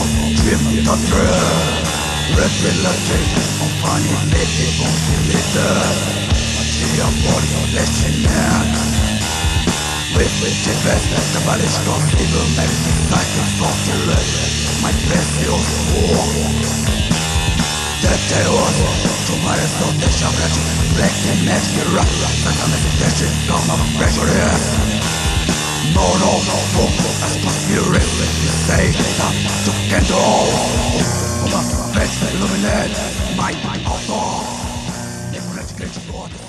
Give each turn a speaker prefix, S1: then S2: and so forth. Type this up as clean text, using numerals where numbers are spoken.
S1: dream the truth. Representation of funny lady confused. Material body listening. With the best, the body's cross evil makes the cycle fulfilled. My best feels war. That day was tomorrow's not the shabbat. Black and next year, that's a meditation, come up pressure. No, as conspiracy you say that you can do all. Face illuminate my author.